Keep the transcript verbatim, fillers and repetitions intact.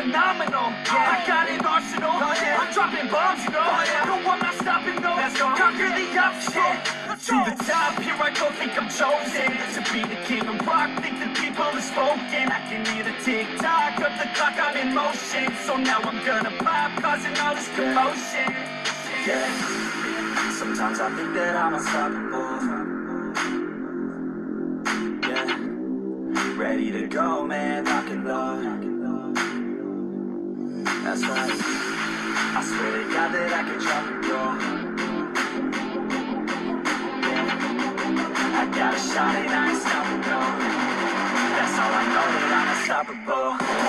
phenomenal. Yeah. I got an arsenal. Oh, yeah. I'm dropping bombs, you know. Oh, yeah. No, I'm not stopping, no. Let's go. Conquer the obstacle. Yeah. To the top, here I go, think I'm chosen to be the king of rock, think the people are spoken. I can hear the tick-tock of the clock, I'm in motion. So now I'm gonna pop, causing all this commotion. Yeah, sometimes I think that I'm unstoppable. Yeah, ready to go, man, lock and load. That's right, I swear to God that I can drop and go. I got a shot and I ain't stopping, no. That's all I know, that I'm unstoppable.